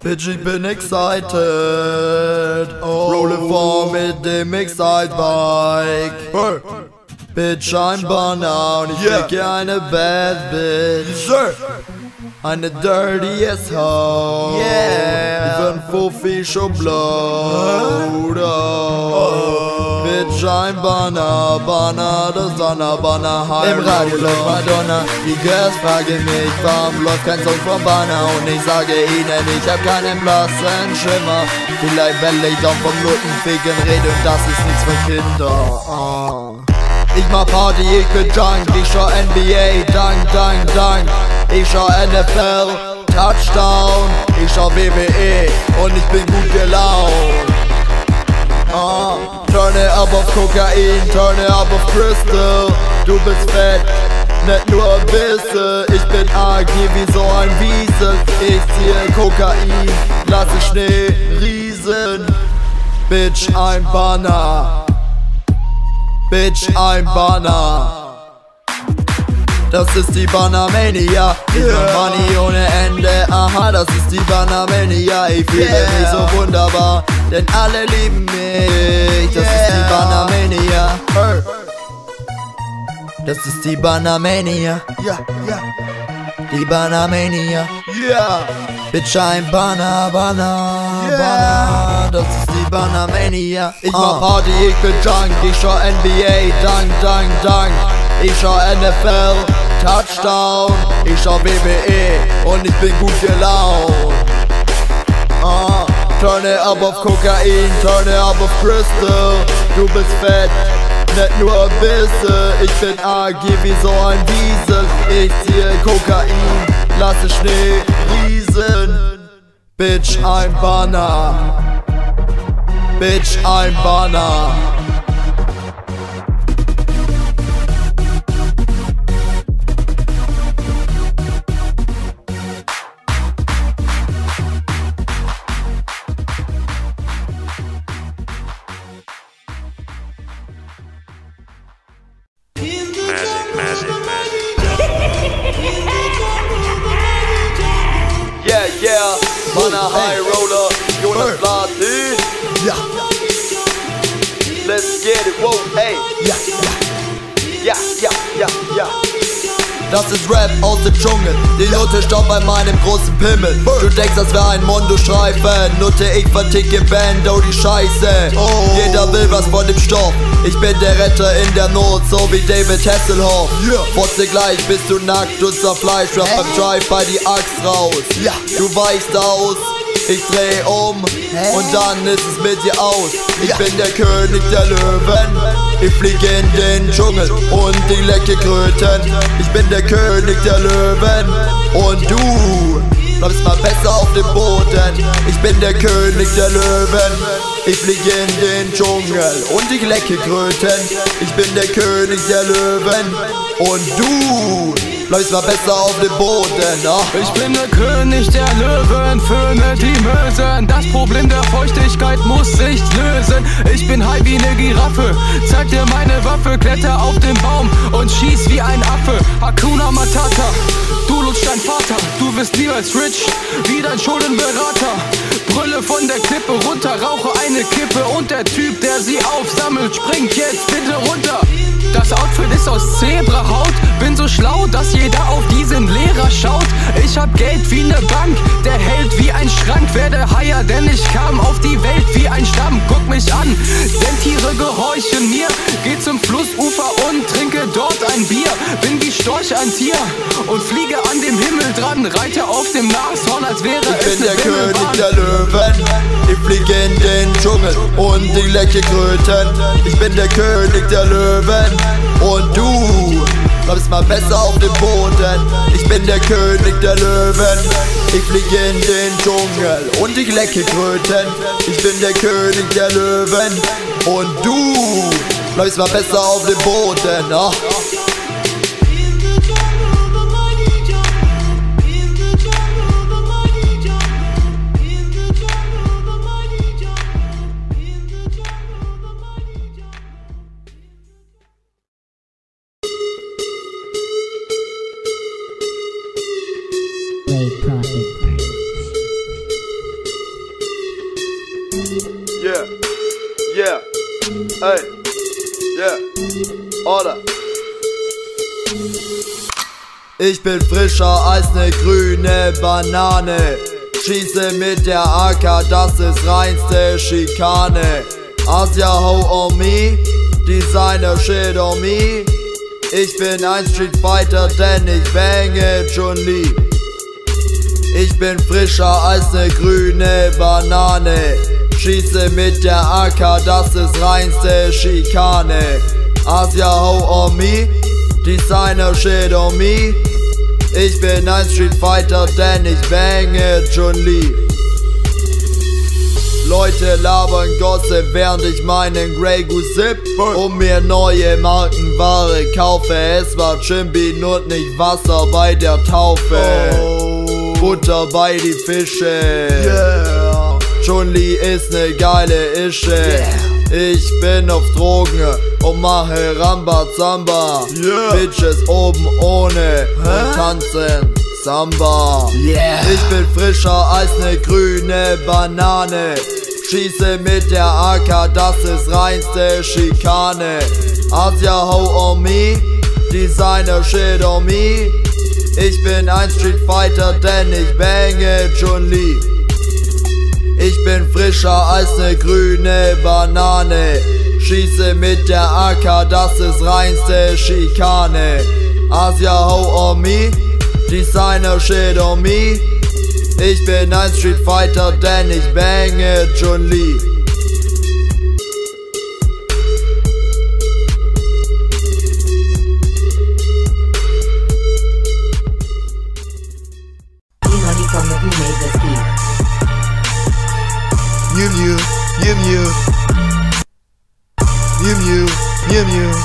Bitch, ich bin excited. Oh. Rolle vor mit dem Excite-Bike. Hey. Bitch, ein Banner und ich ficke eine Bad Bitch. Eine dirty as hoe. Die von Fuffi schon blowed. Bitch, ein Banner, das Donner-Banner heim. Im Radio läuft Madonna, die Girls fragen mich, warum läuft kein Song von Banner? Und ich sage ihnen, ich hab keinen blassen Schimmer. Vielleicht will ich doch vom Nuttenficken reden und das ist nichts für Kinder. Ich mach Party, ich bin Junk, ich schau NBA, Dank. Ich schau NFL, Touchdown, ich schau WWE und ich bin gut gelaunt. Turn it up auf Kokain, turn it up auf Crystal. Du bist fett, nicht nur ein bisschen. Ich bin agil wie so ein Wiesel. Ich ziehe Kokain, lasse Schnee riesen. Bitch, ein Banner. Bitch, ein Banner. Das ist die Bannermania. Ich mach Money ohne Ende. Aha, das ist die Bannermania. Ich fühle mich so wunderbar, denn alle lieben mich. Das ist die Bannermania. Das ist die Bannermania. Die Bannermania. Bitch, ein Banner. Das ist die Bannermania. Ich mach Party, ich bin Junk. Ich schau NBA, Dank. Ich schau NFL, Touchdown. Ich schau WWE und ich bin gut gelaunt. Turn it up auf Kokain, turn it up auf Crystal. Du bist fett, nicht nur ein bisschen. Ich bin agil wie so ein Wiesel. Ich ziehe Kokain, lasse Schnee riesen. Bitch, ein Banner. Bitch, ein Banner. Yeah, Banner High Roller, Jonas Vladi. Let's get it, whoa, hey. Ja. Das ist Rap aus dem Dschungel. Die Nutte staubt bei meinem großen Pimmel. Du denkst, das wär ein Mondo-Streifen. Nutte, ich verticke Band, oh die Scheiße. Jeder will was von dem Stoff. Ich bin der Retter in der Not, so wie David Hasselhoff. Fotze gleich, bist du nackt und zerfleischt. Rap beim Drive-by die Axt raus. Du weichst aus, ich dreh um und dann ist es mit dir aus. Ich bin der König der Löwen. Ich fliege in den Dschungel und die lecke Kröten. Ich bin der König der Löwen und du bleibst mal besser auf dem Boden. Ich bin der König der Löwen. Ich fliege in den Dschungel und ich lecke Kröten. Ich bin der König der Löwen und du bleibst mal besser auf dem Boden. Ich bin der König der Löwen, föhne die Mösen. Das Problem der Feuchtigkeit muss sich lösen. Ich bin high wie ne Giraffe, zeig dir meine Waffe. Kletter auf den Baum und schieß wie ein Affe. Hakuna Matata, du lutschst dein Vater. Du wirst niemals rich wie dein Schuldenberater. Brülle von der Klippe runter, rauche eine Kippe. Und der Typ, der sie aufsammelt, springt jetzt bitte runter. Das Outfit ist aus Zebrahaut. Bin so schlau, dass jeder auf diesen Lehrer schaut. Ich hab Geld wie ne Bank, der hält wie ein Schrank. Werde higher, denn ich kam auf die Welt wie ein Stamm. Guck mich an, denn Tiere gehorchen mir. Geh zum Flussufer und trinke dort ein Bier. Bin wie Storch ein Tier und fliege an dem Himmel dran. Reite auf dem Nashorn, als wäre es ne Wimmelbahn. Ich bin der König der Löwen. Ich fliege in den Dschungel und ich lecke Kröten. Ich bin der König der Löwen und du bleibst mal besser auf dem Boden. Ich bin der König der Löwen. Ich fliege in den Dschungel und ich lecke Kröten. Ich bin der König der Löwen und du bleibst mal besser auf dem Boden. Profit. Ich bin frischer als ne grüne Banane. Schieße mit der AK, das ist reinste Schikane. Asia ho on me, Designer shit on me. Ich bin ein Street Fighter, denn ich bange Chun-Li. Ich bin frischer als ne grüne Banane. Schieße mit der AK, das ist reinste Schikane. Asia ho on me, Designer shit on me. Ich bin ein Street Fighter, denn ich bange Chun-Li. Leute labern Gossip, während ich meinen Grey Goose sipp und mir neue Markenware kaufe. Es war Chimbi und nicht Wasser bei der Taufe. Butter bei die Fische. Chun-Li ist ne geile Ische. Ich bin auf Drogen und mache Rambazamba. Bitches oben ohne und tanzen Samba. Ich bin frischer als ne grüne Banane. Schieße mit der AK, das ist reinste Schikane. Asia ho on me, Designer shit on me. Ich bin ein Street Fighter, denn ich bange Chun-Li. Ich bin frischer als ne grüne Banane. Schieße mit der AK, das ist reinste Schikane. Asia ho on me, Designer shit on me. Ich bin ein Street Fighter, denn ich bange Chun-Li. Mew mew, mew mew. Mew mew, mew mew.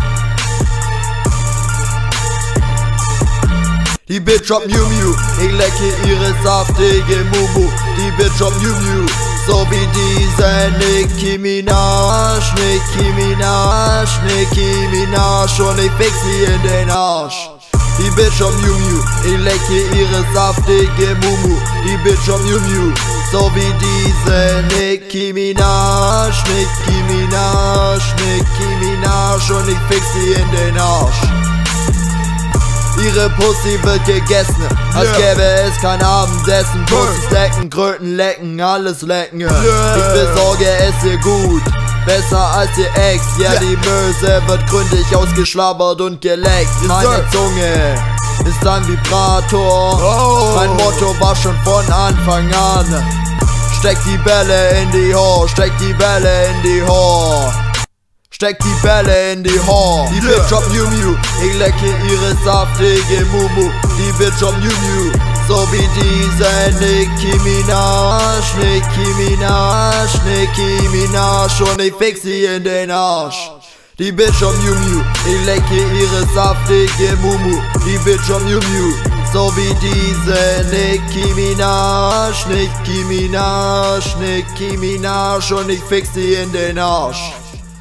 Die Bitch drop Mew Mew, ich lecke ihre saftige Mumu. Die Bitch drop Mew Mew, so wie diese Nicki Minaj. Nicki Minaj, Nicki Minaj, und ich fix sie in den Arsch. Die Bitch drop Mew Mew, ich lecke ihre saftige Mumu. Die Bitch drop Mew Mew, so wie diese Nicki Minaj. Nicki Minaj, Nicki Minaj, und ich fix sie in den Arsch. Ihre Pussy wird gegessen, als gäbe es kein Abendessen. Pussys lecken, Kröten lecken, alles lecken. Ich besorge es ihr gut, besser als ihr Ex. Ja, die Möse wird gründlich ausgeschlabbert und geleckt. Meine Zunge ist ein Vibrator. Mein Motto war schon von Anfang an: steck die Bälle in die Ho, steck die Bälle in die Ho. Steck die Bälle in die Ho. Die Bitch drop Mew Mew, ich lecke ihre saftige Mumu. Die Bitch drop Mew Mew, so wie diese Nicki Minaj. Nicki Minaj, Nicki Minaj, und ich fix sie in den Arsch. Die Bitch drop Mew Mew, ich lecke ihre saftige Mumu. Die Bitch drop Mew Mew, so wie diese Nicki Minaj. Nicki Minaj, Nicki Minaj, und ich fix sie in den Arsch.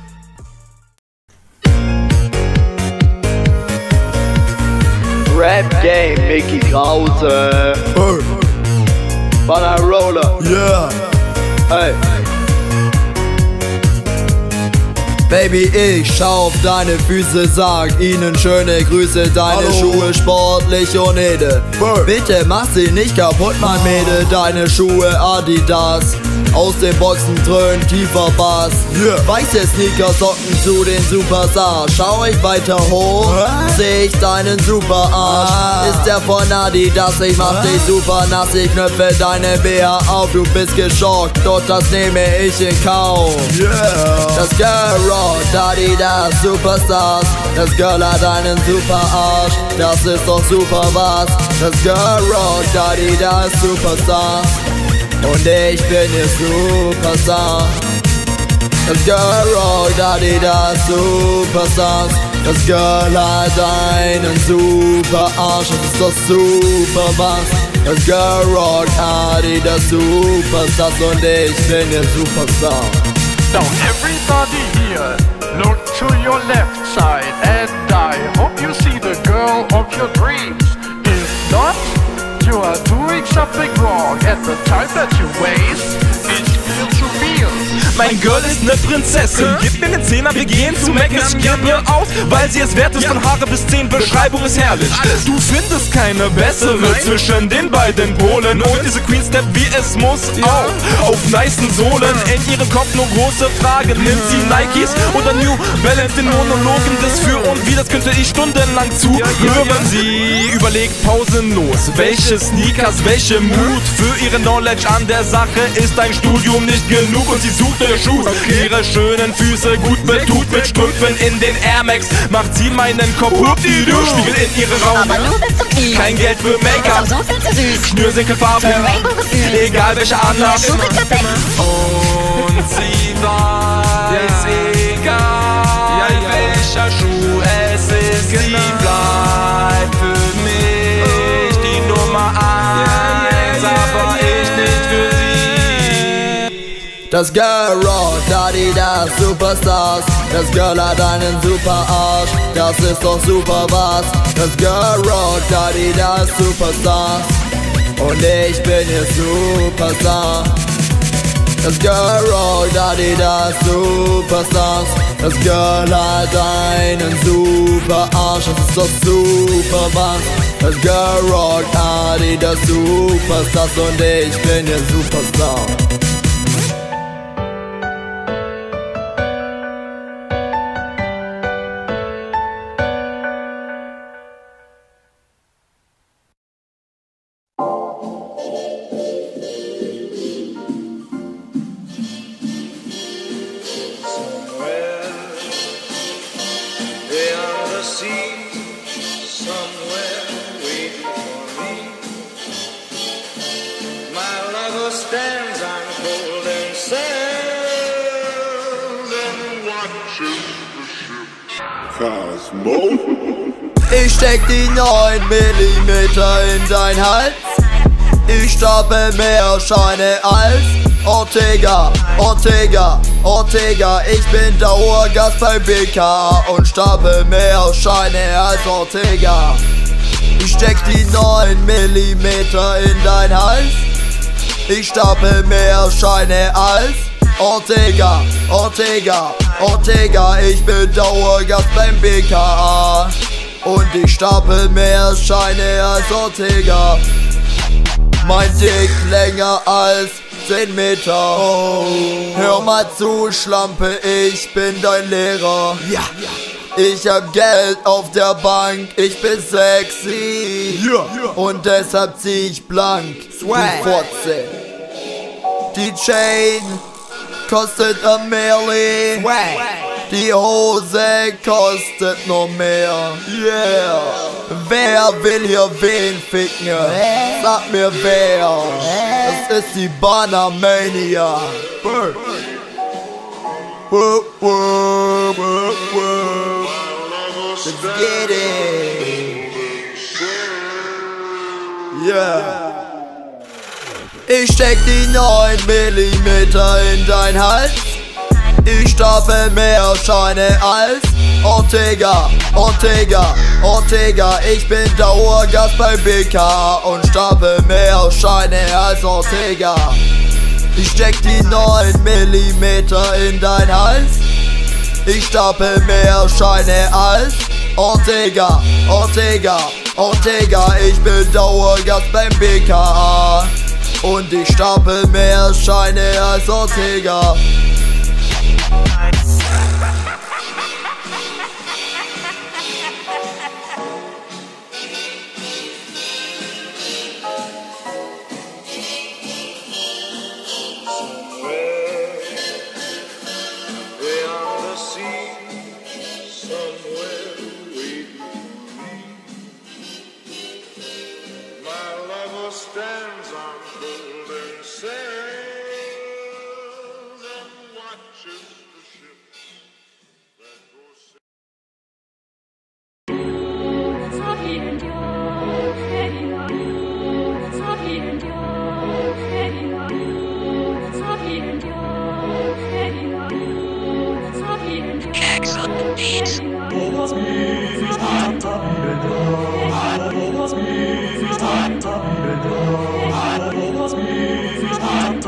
Rap Game, Mickey Krause. Banner Roller. Yeah. Hey. Baby, ich schau auf deine Füße, sag ihnen schöne Grüße. Deine Schuhe sportlich und edel. Bitte mach sie nicht kaputt, mein Mädel. Deine Schuhe Adidas, aus den Boxen dröhnt tiefer Bass. Weiße Sneakersocken zu den Superstars. Schau ich weiter hoch, seh ich deinen Superarsch. Ist der von Adidas, ich mach dich super nass. Ich knöpfe deine BH auf, du bist geschockt, doch das nehme ich in Kauf. Das Girl rockt Adidas Superstars. Das Girl hat einen super Arsch, das ist doch super was. Das Girl rockt Adidas Superstars, und ich bin ihr Superstar. Das Girl rockt Adidas Superstars. Das Girl hat einen super Arsch, das ist doch super was. Das Girl rockt Adidas Superstars, und ich bin ihr Superstar. Now everybody here, look to your left side, and I hope you see the girl of your dreams. If not, you are doing something wrong, and the time that you waste is viel zu viel. Mein Girl ist ne Prinzessin. Gib mir den Zehner, wir gehen zu Mc's. Ich geb mir aus, weil sie es wert ist. Von Haare bis 10, Beschreibung ist herrlich. Du findest keine bessere zwischen den beiden Polen. Und diese Queen Step, wie es muss, auf nicen Sohlen. In ihrem Kopf nur große Fragen. Nimmt sie Nikes oder New Balance? Den Monologen des Für und Wie, das könnte ich stundenlang zuhören. Sie überlegt pausenlos, welche Sneakers, welche Mut. Für ihre Knowledge an der Sache ist ein Studium nicht genug. Und sie sucht ihre Schuhe, ihre schönen Füße gut betut mit Strümpfen in den Air Max. Macht sie meinen Kopf Spiegel in ihre Raum. Aber nur bis zum Knie. Kein Geld für Make-up, So viel zu süß. Schnürsenkelfarben, egal welche Anlass. Schuhe perfekt. Und sie weiß, egal welcher Schuh es ist, sie bleibt für mich die Nummer 1, aber ich nicht für sie. Das Girl rockt Adidas Superstars. Das Girl hat einen super Arsch. Das ist doch super was. Das Girl rockt Adidas Superstars. Und ich bin ihr Superstar. Das Girl rockt Adidas Superstars. Das Girl hat einen super Arsch. Das ist doch super was. Das Girl rockt Adidas Superstars. Und ich bin ihr Superstar. Beyond the sea, somewhere waiting for me. My lover stands on golden sand and watches the ship. Cosmo. Ich steck die 9 Millimeter in dein Hals. Ich stapel mehr Scheine als Ortega, Ortega, Ortega. Ich bin Dauergast bei BK und stapel mehr Scheine als Ortega. Ich steck die 9 Millimeter in dein Hals. Ich stapel mehr Scheine als Ortega, Ortega, Ortega. Ich bin Dauergast beim BKA und ich stapel mehr Scheine als Ortega. Mein Dick länger als 10 Meter. Oh. Hör mal zu, Schlampe, ich bin dein Lehrer. Ja. Ich hab Geld auf der Bank, ich bin sexy. Ja. Und deshalb zieh ich blank. Swag. Du Fotze. Die Chain kostet ein Mehrli. Die Hose kostet noch mehr. Yeah. Wer will hier wen ficken? Sag mir wer. Das ist die Banamania. Let's get it. Yeah. Ich steck die 9 Millimeter in dein Hals. Ich stapel mehr Scheine als Ortega, Ortega, Ortega. Ich bin Dauergast bei BK und stapel mehr Scheine als Ortega. Ich steck die 9 Millimeter in dein Hals. Ich stapel mehr Scheine als Ortega, Ortega, Ortega. Ich bin Dauergast beim BKA und ich stapel mehr Scheine als Ortega. Stands on golden sand and watches the ship that goes. Excellent beats.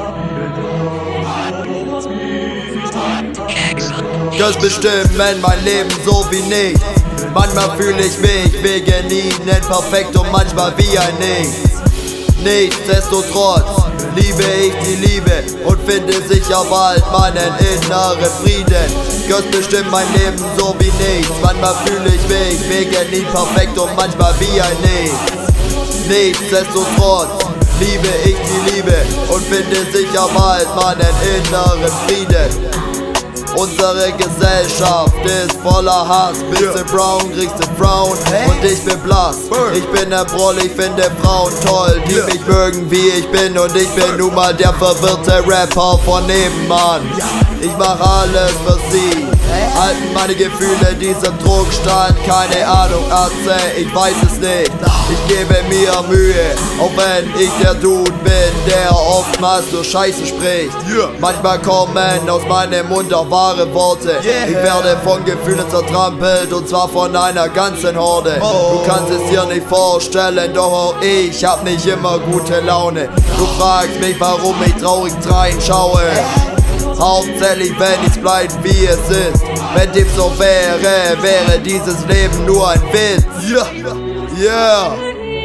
Cause bestimmen mein Leben so wie nicht. Manchmal fühl ich mich wegen ihnen perfekt und manchmal wie ein Nichts. Nichtsdestotrotz liebe ich die Liebe und finde sicher bald meinen inneren Frieden. Cause bestimmt mein Leben so wie nichts. Manchmal fühl ich mich wegen ihnen perfekt und manchmal wie ein Nichts. Nichtsdestotrotz liebe ich die Liebe und finde sicher bald meinen inneren Frieden. Unsere Gesellschaft ist voller Hass. Bist du brown, kriegst du Frauen und ich bin blass. Ich bin der Proll, ich finde Frauen toll, die mich mögen wie ich bin. Und ich bin nun mal der verwirrte Rapper von nebenan. Ich mach alles für sie, halten meine Gefühle diesem Druckstand. Keine Ahnung, erzähl, ich weiß es nicht. Ich gebe mir Mühe, auch wenn ich der Dude bin, der oftmals nur Scheiße spricht. Manchmal kommen aus meinem Mund auch wahre Worte. Ich werde von Gefühlen zertrampelt und zwar von einer ganzen Horde. Du kannst es dir nicht vorstellen, doch auch ich hab nicht immer gute Laune. Du fragst mich, warum ich traurig reinschaue. Hauptsächlich, wenn nichts bleibt wie es ist. Wenn dem so wäre, wäre dieses Leben nur ein Witz. Yeah.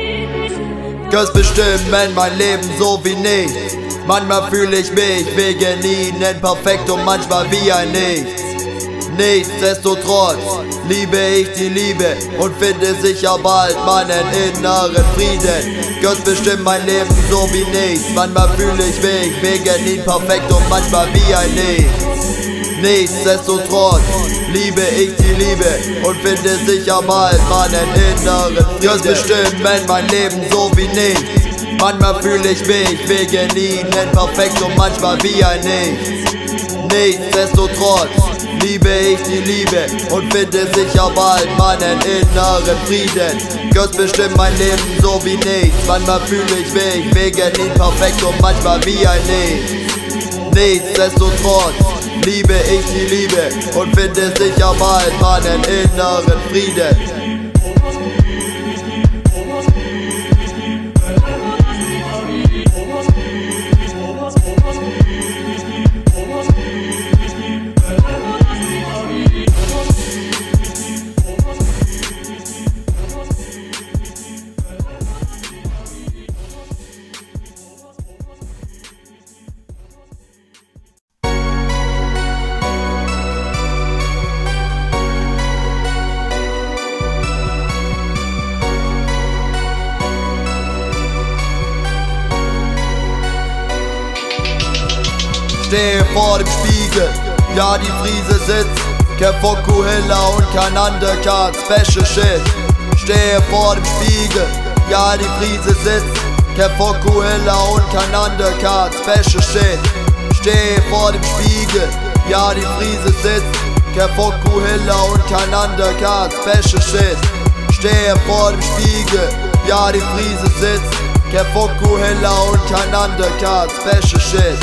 Cause bestimmen mein Leben so wie nichts. Manchmal fühl ich mich wegen ihnen perfekt und manchmal wie ein Nichts. Nichtsdestotrotz liebe ich die Liebe und finde sicher bald meinen inneren Frieden. Cause bestimmt mein Leben so wie nichts. Manchmal fühl ich mich wegen ihnen perfekt und manchmal wie ein Nichts. Nichtsdestotrotz liebe ich die Liebe und finde sicher bald meinen inneren Frieden. Cause bestimmt mein Leben so wie nichts. Manchmal fühl ich mich wegen ihnen perfekt und manchmal wie ein Nichts. Nichtsdestotrotz liebe ich die Liebe und finde sicher bald meinen inneren Frieden. Cause bestimmt mein Leben so wie nichts. Manchmal fühl ich mich wegen ihnen perfekt und manchmal wie ein Nichts. Nichtsdestotrotz liebe ich die Liebe und finde sicher bald meinen inneren Frieden. Stehe vor dem Spiegel, ja die Friese sitzt, kein Fokuhilla und kein Undercut, special shit. Stehe vor dem Spiegel, ja die Friese sitzt, kein Fokuhilla und kein Undercut, special shit. Stehe vor dem Spiegel, ja die Friese sitzt, kein Fokuhilla und kein Undercut, special shit. Stehe vor dem Spiegel, ja die Friese sitzt, kein Fokuhilla und kein Undercut, special shit.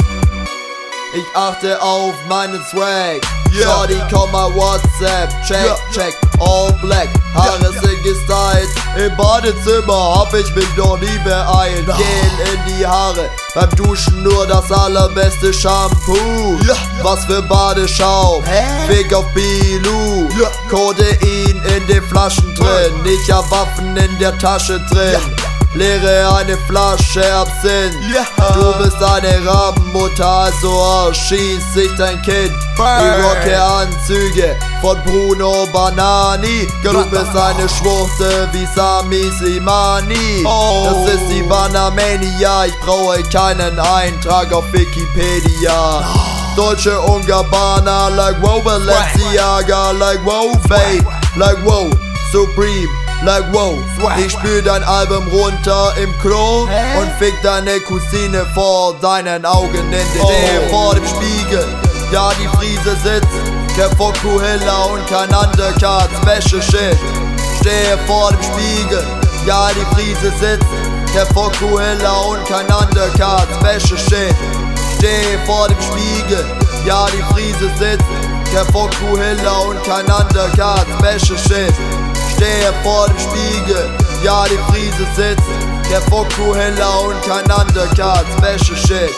Ich achte auf meinen Swag. Shorty, komm mal WhatsApp, check, all black. Haare sind gestylt, im Badezimmer hab ich mich noch nie beeilt. Gel in die Haare, beim Duschen nur das allerbeste Shampoo. Was für Badeschaum, Fick auf Bilou. Kodein in den Flaschen drin, ich hab Waffen in der Tasche drin. Leere eine Flasche Absinth. Du bist eine Rabenmutter, also erschießt sich dein Kind. Ich rocke Anzüge von Bruno Banani. Du bist eine Schwuchtel wie Sami Slimani. Das ist die Banamania, ich brauche keinen Eintrag auf Wikipedia. Deutsche Ungabbana, like wow, Balenciaga, like wow, Fate, like wow, Supreme. Like wow, ich spür dein Album runter im Klo und fick deine Cousine vor deinen Augen in den Stehe vor dem Spiegel, ja die Friese sitzt, kein Fokuhilla und kein Undercut, special shit. Stehe vor dem Spiegel, ja die Friese sitzt, kein Fokuhilla und kein Undercut, special shit. Stehe vor dem Spiegel, ja die Friese sitzt, kein Fokuhilla und kein Undercut, special shit. Stehe vor dem Spiegel, ja die Friese sitzt, kein Fokuhilla und kein Undercut, special shit.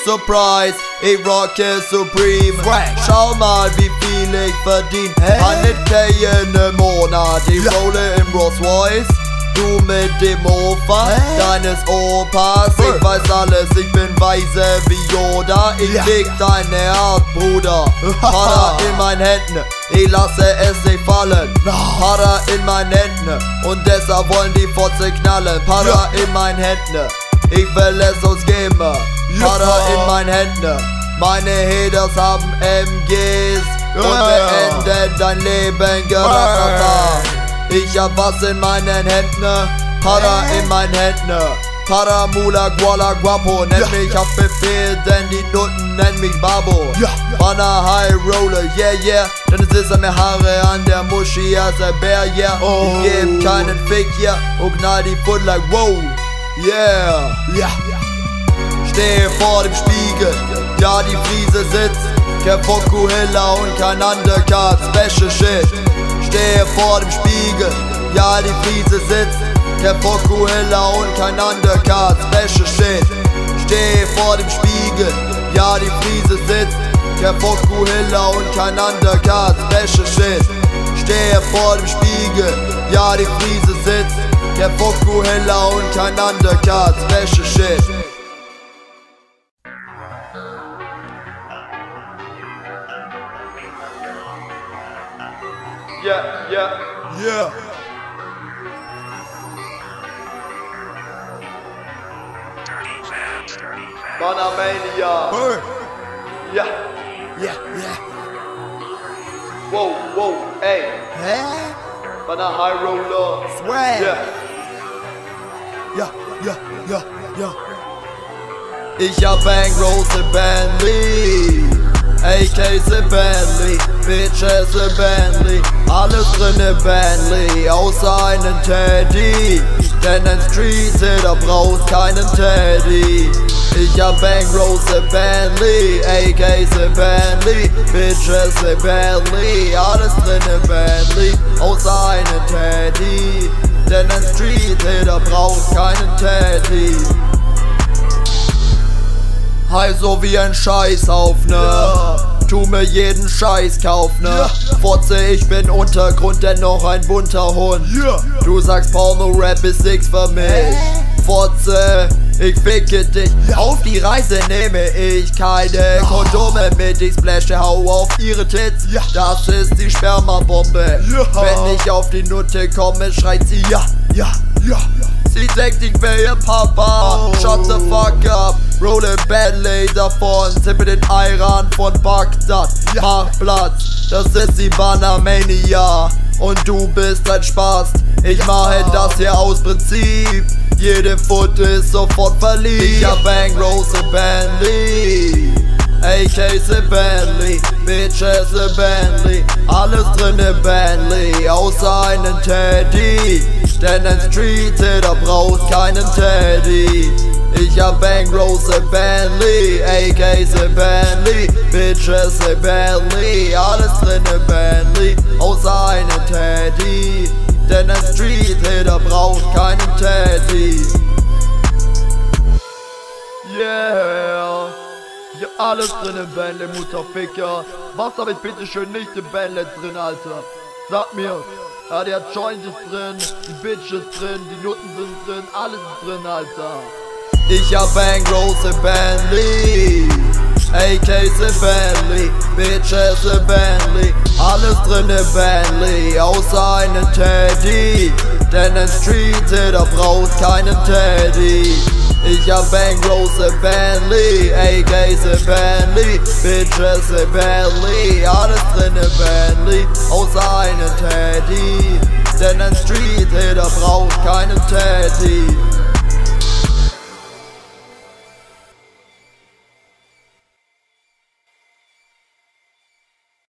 Surprise, ich rocke Supreme. Schau mal, wie viel ich verdien. 100k in nem Monat. Ich rolle im Rolls Royce, du mit dem Mofa deines Opas. Ich weiß alles, ich bin weise wie Yoda. Ich leg dein Herz, Bruder. Para in meinen Händen, ich lasse es nicht fallen. Para in meinen Händen, und deshalb wollen die Fotze knallen. Para in meinen Händen, ich will es uns geben. Para in meinen Händen, meine Haters haben MGs und beenden dein Leben geratata. Ich hab was in meinen Händen, Para in meinen Händen. Para Mula Guala Guapo, nenn mich auf Befehl, denn die Nutten nennen mich Babo. Banner High Roller, yeah yeah, denn es ist an mir Haare an der Muschi als ein Bär, yeah. Ich geb keinen Fick, yeah, und knall die Foot like wow, yeah. Stehe vor dem Spiegel, ja die Friese sitzt, kein Foku Hiller und kein Undercut, special shit. Stehe vor dem Spiegel, ja die Friese sitzt, kein Foku Hiller und kein Undercut, special shit. Stehe vor dem Spiegel, ja die Friese sitzt, kein Foku Hiller und kein Undercut, special shit. Stehe vor dem Spiegel, ja die Friese sitzt, kein Foku Hiller und kein Undercut, special shit. Yeah. Banamania. Yeah. Whoa, ey. Banner High Roller. Swag. Yeah. Ich hab Bankrolls in Bentley, AKs in Bentley, Bitches in Bentley, alles drin in Bentley, außer einen Teddy, denn ein Street-Hitter braucht keinen Teddy. Ich hab Bankrolls in Bentley, AKs in Bentley, Bitches in Bentley, alles drin in Bentley, außer einen Teddy, denn ein Street-Hitter braucht keinen Teddy. High so wie ein Scheißhaufen, tu mir jeden Scheiß kauf, Fotze, ich bin Untergrund, dennoch ein bunter Hund. Du sagst Porno-Rap ist nix für mich. Fotze, ich ficke dich. Auf die Reise nehme ich keine Kondome mit. Ich splashe, hau auf ihre Tits. Das ist die Spermabombe. Wenn ich auf die Nutte komme, schreit sie ja. Sie denkt, ich wär ihr Papa. Shut the fuck up. Rolle Bentley davon, zippe den Iran von Bagdad. Mach Platz, das ist die Banamania. Und du bist ein Spaß. Ich mache das hier aus Prinzip. Jede Foot ist sofort verliebt. Ich hab Bankrolls in Bentley, AKs in Bentley, Bitches in Bentley, alles drin in Bentley, außer einen Teddy, denn ein Street-Hitter braucht keinen Teddy. Ich hab Bankrolls in Bentley, AKs in Bentley, Bitches in Bentley, alles drin in Bentley, außer einen Teddy, denn ein Street-Hitter braucht keinen Teddy. Yeah, ich hab alles drin in Bentley, Mutterficker. Was hab ich bitteschön nicht in Bentley drin, Alter? Sag mir. Ja, die hat Joint ist drin, die Bitch ist drin, die Nutten sind drin, alles ist drin, Alter. Ich hab Bankrolls in Bentley, AKs in Bentley, Bitches in Bentley, alles drin in Bentley, außer einen Teddy, denn ein Street-Hitter braucht keinen Teddy. Ich hab Bankrolls in Bentley, AKs in Bentley, Bitches in Bentley, alles drin in Bentley, außer einen Teddy, denn ein Street-Hitter braucht keinen